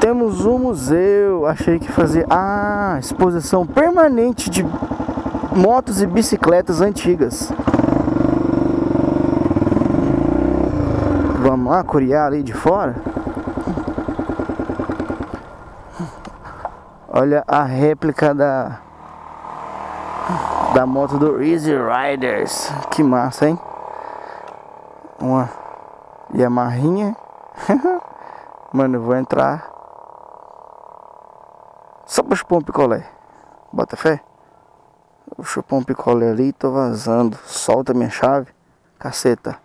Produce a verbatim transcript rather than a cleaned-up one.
Temos um museu. Achei que fazia... Ah, exposição permanente de motos e bicicletas antigas. Vamos lá, curiar ali de fora. Olha a réplica da da moto do Easy Riders. Que massa, hein? Uma Yamahinha. Mano, eu vou entrar só pra chupar um picolé. Bota fé. Vou chupar um picolé ali e tô vazando. Solta minha chave. Caceta.